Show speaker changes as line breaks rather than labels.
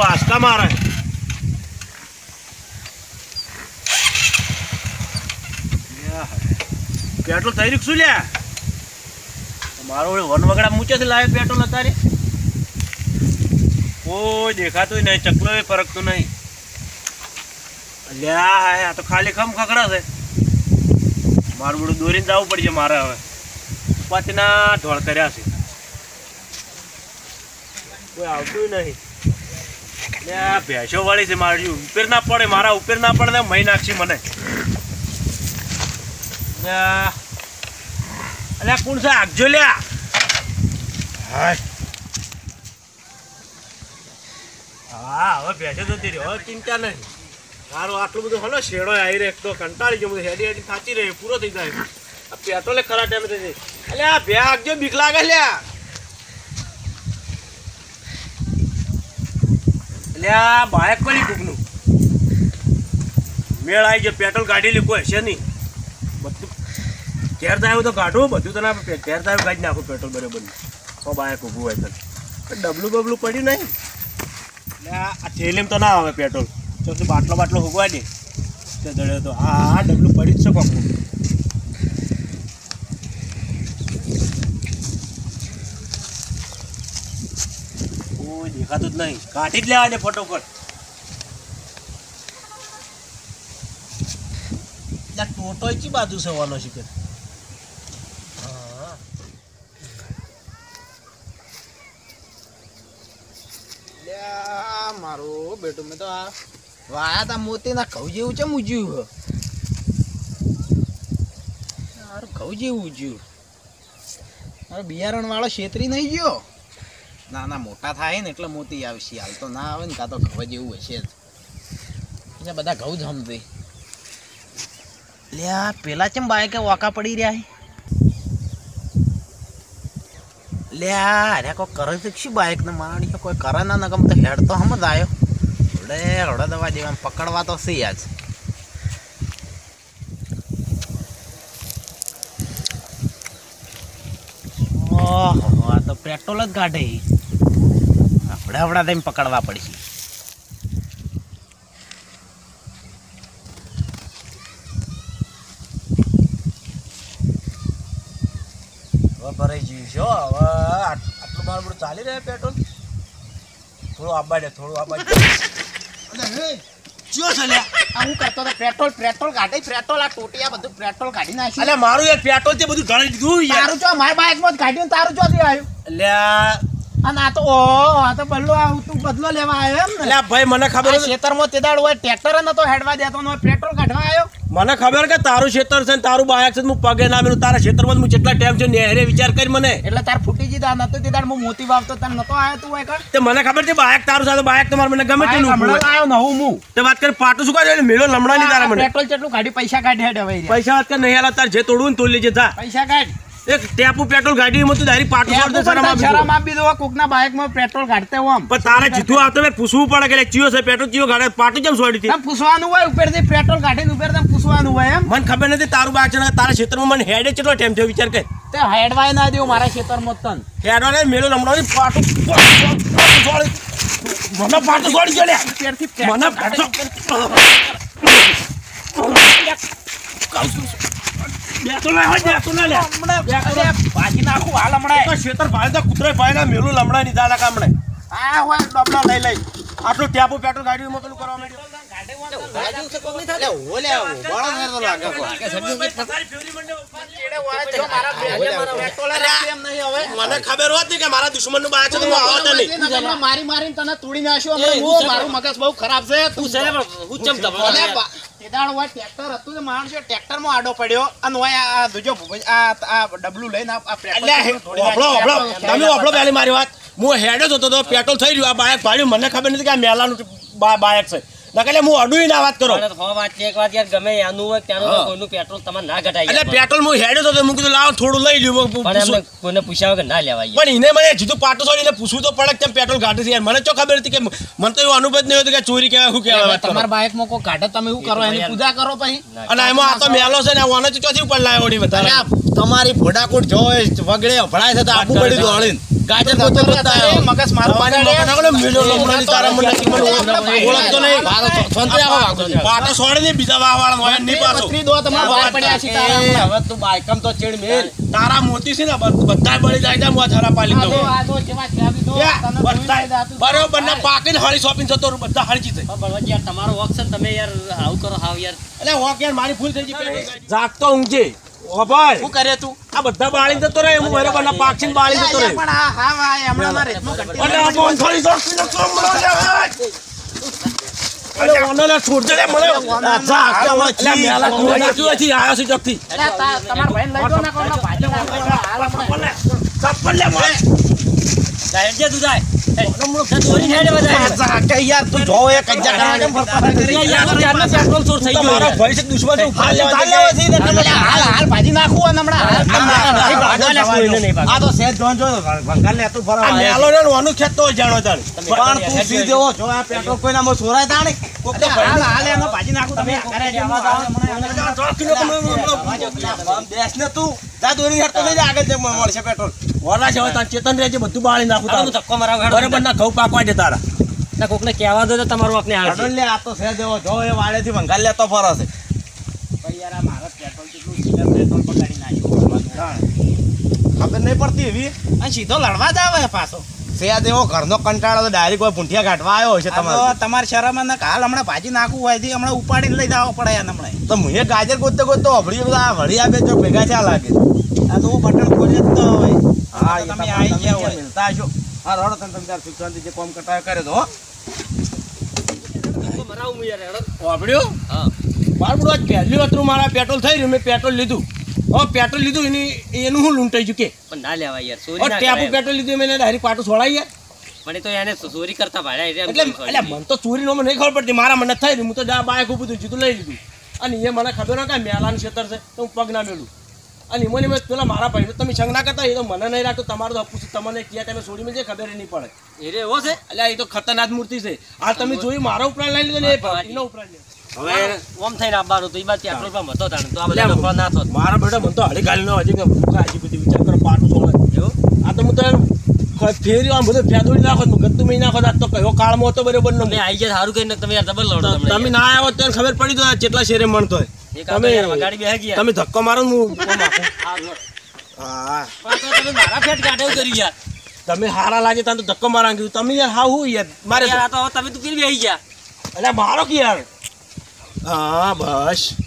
વાસકા મારે પેટ્રોલ થઈ રહ્યું શું લ્યા મારો વન વગડા મૂચેથી લાવે પેટ્રોલ અત્યારે કોઈ દેખાતું નહીં ચકલો એ ફરકતું નહીં લ્યા આ તો ખાલી ખમ ખકડા છે મારું બધું દોરીને જવું પડશે મારે હવે પાછના ઢોળ કર્યા છે કોઈ આવતું નહીં લ્યા ભેંસો વાળી છે મારી ઉપર ના પડે મારા ઉપર ના પડે ને મહી નાખશે મને અલ્યા કોણ છે આગજો લ્યા હા હવે ભેંસો જતી રહી હવે ચિંતા નહીં સારું આટલું બધું હલો શેડો આવી રહે તો કંટાળી ગયો બધું હેડી હેડી થાચી રહે પૂરો થઈ જાય આ પેટ્રોલે ખરા ટાઈમે થઈ જાય એટલે આ ભે આગજો બીક લાગે લ્યા એટલે આ બાઇક પડી કૂકનું મેળ આવી ગયો પેટ્રોલ કાઢી લે કોઈ હશે નહીં બધું ઘેર થાય તો કાઢું બધું તને ઘેર થાય કાઢી નાખું પેટ્રોલ બરાબર તો બાઇક ઊભું હોય તને ડબલું બબલું પડ્યું નહીં એટલે આ થેલીમ તો ના આવે પેટ્રોલ તો બાટલો બાટલો ઉગવા દે તે દડે તો હા ડબલું પડી જ છે કોકનું કોઈ દેખાતું જ નહીં કાઢી જ લેવા દે ફટોફટ ટોટો ચી બાજુ સવાનો શીખે
મારું બેટું મેં તો આ વાયા તા મોતી ના ઘઉં જેવું છે મૂજ્યું ઘઉં જેવું ઉજ્યું મારો બિયારણ વાળો છેતરી નહીં ગયો ના ના મોટા થાય ને એટલે મોતી આવશે હાલ તો ના આવે ને કાં તો ઘઉં જેવું હશે જ એટલે બધા ઘઉં જ સમજે લે આ પેલા ચમ બાઈકે વાંકા પડી રહ્યા લે અરે કોઈ કરે તો શું બાઈક ને માણી કોઈ કરે ના ગમ તો હેડ તો હમ જ આવ્યો રોડે દવા દેવા પકડવા તો સી આજ ઓહો આ તો પેટ્રોલ જ કાઢે આપણે હમણાં તેમ પકડવા પડશે ભરાઈ ગયું છે હવે આટલું મારું બધું ચાલી રહે પેટ્રોલ થોડું આબાડે થોડું આબાડે ચિયો છે લ્યા હું કરતો તો પેટ્રોલ કાઢે પેટ્રોલ આ ટોટિયા બધું પેટ્રોલ કાઢી નાખ્યું
એટલે મારું યાર પેટ્રોલ તે બધું ઢળી દીધું યાર
તારું ચો મારી બાઇકમાં જ કાઢ્યું તારું ચો આવ્યું
એટલે
અને આ તો આ તો બદલો તું બદલો લેવા આવ્યો એમ ને
એટલે ભાઈ મને ખબર
ખેતરમાં તે દાડ હોય ટ્રેક્ટર નતો હેડવા દેતો ને પેટ્રોલ કાઢવા આવ્યો
મને ખબર કે તારું ખેતર છે ને તારું બાઇક છે હું પગે ના મેલું તારા ખેતરમાં હું કેટલા ટાઈમ છે નેહરે વિચાર કરી મને
એટલે તાર ફૂટી જીધા નતો તે દાડ હું મોતી વાવતો તને નતો આવ્યો તું હોય કર
તે મને ખબર છે બાઇક તારું સાથે બાઇક તમારે મને ગમે તેનું
હમણાં આવ્યો નવું હું
તે વાત કરી પાટું શું કાઢે મેળો લમડા નહીં તારા મને
પેટ્રોલ કેટલું કાઢી પૈસા કાઢી હેડ હવે
પૈસા વાત કર નહીં હાલા તાર જે તોડવું ને તોડ લેજે જા
પૈસા કાઢ
એક ટેપુ પેટ્રોલ ગાડીમાં તું દારી પાટું છોડ દે
શરમ આપી દો કોકના બાઇકમાં પેટ્રોલ કાઢતે હો આમ
પણ તારે જીતું આવતો મેં પૂછવું પડે કે ચિયો છે પેટ્રોલ ચિયો ગાડે પાટું કેમ છોડી હતી
તમ પૂછવાનું હોય ઉપરથી પેટ્રોલ કાઢીને ઉપર તમ પૂછવાનું હોય એમ
મને ખબર નથી તારું બાઇક છે તારા ક્ષેત્રમાં મને હેડે કેટલો ટાઈમ છે વિચાર કર
તે હેડવાય ના દેવું મારા ખેતરમાં તન
હેડવાને મેલો લમડાની પાટું છોડી મને પાટું છોડી ગયો લે મને પાટું
ભાજી નાખું હાલ હમણાં
ખેતર ભાઈ કૂતરે ભાઈ મેલું લમડા ની દાદા કામણે
આ હોય ડબલો લઈ લઈ
આટલું ટેપો પેટ્રોલ ગાડીમાં પેલું કરવા માંડ્યું મને ખબર હોત ને કે મારા દુશ્મન નું બાય છે તો આવતા નહીં
મારી મારીને તને તોડી નાખ્યો મારું મગજ બહુ ખરાબ છે તું ટ્રેક્ટર હતું માણસ ટ્રેક્ટર માં આડો પડ્યો અને આ દૂજો આ ડબલું લઈને
પહેલી મારી વાત હું હેડે જતો તો પેટ્રોલ થઈ રહ્યું આ બાઇક ભાડ્યું મને ખબર નથી કે આ મેલાનું બાઇક છે નકલે હું અડુઈ ના વાત કરો
એક વાત યાર ગમે આનું હોય ત્યાંનું કોઈનું પેટ્રોલ તમારે ના ઘટાય
એટલે પેટ્રોલ હું હેડે તો હું કીધું લાવ થોડું લઈ લ્યું
કોઈને પૂછ્યા વગર ના લેવાય
પણ એને મને જીતું પાટો છોડીને પૂછવું તો પડે કેમ પેટ્રોલ ઘાટે છે મને તો ખબર હતી કે મને તો એવો અનુભવ નહીં હતો કે ચોરી કહેવાય શું કહેવાય
તમારા બાઇકમાં કોઈ કાઢે તમે શું કરો એની પૂજા કરો પછી
અને એમાં આ તો મેલો છે ને વાને ચોથી ઉપર લાવ્યો ઓડી બધા
તમારી ફોડાકોટ જોય વગડે ભણાય છે તો આપવું પડ્યું દોડીને
ગાજર ગોતો ગોતા આવ્યો.
મગજ મારું
તમારી
બગાડે.
મગજ આગળ મેલ્યો હમણાંની તારા મને નક્કી મને ઓળખતો નહીં.
સંતરી આવો વાગો છે.
પાટો છોડે નહીં, બીજા વાહવાળા હોય નહીં પાછો.
પત્રી દો તમારા બહાર પડ્યા છે તારા હમણાં.
હવે તું બાયકમ તો ચેડ મેલ
તારા મોતી છે ને બધા બળી જાય છે, હું આ થરા પાલી દઉં.
આ તો જેવા ચાવી દો, તને જોઈને
બધા
જાતું.
બરોબર ને પાકીને હળી શોપિંગ જતો રહું, બધા હળી જશે.
બળવાજી યાર તમારો વોક છે ને તમે યાર આવું કરો હાવ યાર
એટલે હોક યાર મારી ભૂલ થઈ ગઈ. જાગતો ઊંઘજે. ઓ ભાઈ
શું કરે તું?
આ બધા બાળી જતો રહે, હું બરોબર ના પાકીને બાળી જતો રહે.
પણ આ હા ભાઈ હમણાં મારે રેતમાં કટ્ટી
અરે આ બોન થોડી જોરથી નતો મળો લે ભાઈ. અરે ઓનો લે છોડ દે લે મને. આ જાગતો મને લે મેલા તું નાખ્યું હતી આયો છે જગથી.
તમારા ભાઈને લઈ દો ને કોનો ભાજી નાખો. હાલ હમણાં.
ચપ્પલ લે મને.
ડાયરેક્ટ જે તું જાય દોરી હેડે બધા
જાગે યાર તું જો એ કજ્જા કરવા કેમ ફરફર કરી?
યાર ચારનો પેટ્રોલ ચોર થઈ ગયો
તમારો
યાર.
ભાઈ છે દુશ્મન છે, ઉપાડ લેવા
ચાલ
દે.
લેવા છે ને તમે હાલ હાલ ભાજી નાખું અને હમણાં
નહીં ભાગવા લે, કોઈને નહીં ભાગવા.
આ તો સેજ જોન જો ભંગાર લે તું
આ મેલો ને ઓનું ખેતો હોય જાણો તાણ.
પણ તું સી દેવો જો આ પેટ્રોલ કોઈના મો ચોરાય તાણે કોક તો હાલ હાલ એનો ભાજી નાખું તમે ઘરે જવા જાવ દેશ ને તું જા દોરી હેડ તો લઈ જા આગળ જે મળશે પેટ્રોલ
ઓલા છે હવે તાર ચેતન રહેજે, બધું બાળી નાખું
હવે હું
તારું.
ધક્કો મારાવ હેડો.
બરોબર ના ઘઉં પાકવા દે તારા.
ના કોકને કહેવા દો તો તમારું આપને હાલ
પેટ્રોલ લે આ તો સેજ દેવો જો એ વાળેથી ભંગાર લેતો ફરો છે ભાઈ યાર આ મારા પેટ્રોલ કેટલું સીધા પેટ્રોલ બગાડી નાખ્યું ખબર નહીં પડતી એવી આ સીધો લડવા જ આવે પાછો સેજ એવો ઘરનો કંટાળો તો ડાયરેક્ટ કોઈ પૂંઠિયા કાઢવા આવ્યો છે તમારે તમારે શરમ ને કાલ હમણાં ભાજી નાખવું હોય થી હમણાં ઉપાડીને લઈ જવા પડે યાર હમણાં તો હું એ ગાજર ગોતતો ગોતતો અભડી બધા વળી આપે જો ભેગા થયા લાગે આ તો બટન ખોલે જ તો હોય હા તમે આવી ગયા હોય મિલતા હશો હા રોડો તમે તાર સુખાંતિ જે કોમ કટાય કરે તો હો
મરાવું હું યાર હેડો.
વાપર્યો
હા
મારું બધું આજ પહેલી વતરું મારા પેટ્રોલ થઈ રહ્યું, મેં પેટ્રોલ લીધું. હવે પેટ્રોલ લીધું એનું હું લૂંટાઈ ગયું કે
પણ ના લેવાય યાર ચોરી
હવે
ના
ટેપુ
કરાય.
પેટ્રોલ લીધું, મેં ડાયરેક્ટ પાટો છોડાઈ યાર.
મને તો એને ચોરી કરતા ભાડ્યા
એટલે એટલે મને તો ચોરી નો નહીં ખબર પડતી, મારા મને થઈ રહ્યું, હું તો બાઇક ઉભું હતું જીતું લઈ લીધું. અને એ મને ખબર ના કાંઈ મેલાનું ખેતર છે તો હું પગ ના મેળું. અને એમાં મેં પેલા મારા ભાઈને તમે સંગ ના કરતા, એ તો મને નહીં રાખતો, તમારું તો પૂછું તમને ક્યાં તમે છોડી મેં જે ખબર નહીં પડે.
એ રે એવો છે
એટલે એ તો ખતરનાક મૂર્તિ છે. આ તમે જોયું મારો ઉપરાણ લઈ લીધો ને એનો ઉપરાણ લીધો. હવે
ઓમ થઈને આવવાનું તો એ બાદ પેટ્રોલ પંપ હતો તાણે તો આ બધા ડફડા ના થોત.
મારા બેટા મને તો હળી ગાલી ન હજી કે ભૂખા હજી બધી વિચાર કરો પાટું છોડે.
એવું
આ તો હું તો ફેર્યું આમ બધું ફેદોડી નાખો, ગત્તું મેં નાખો. આ તો કયો કાળમાં હતો બરોબર
તમે આવી જાય સારું કરીને તમે યાર ડબલ લડો તમને
તમે ના આવ્યો તો ખબર પડી તો કેટલા શેરે મણતો હોય.
એક આ તો યાર વગાડી બેહી ગયા.
તમે ધક્કો મારો ને હું કોમ આપું.
આ લો.
હા
પણ તો તમે મારા ફેટ કાઢે એવું કર્યું યાર.
તમે હારા લાગે ત્યાં તો ધક્કો મારા કીધું. તમે યાર હા હું યાર મારે
યાર આ તો હવે તમે તો કેવી બેહી ગયા.
એટલે મારો કે યાર. હા બસ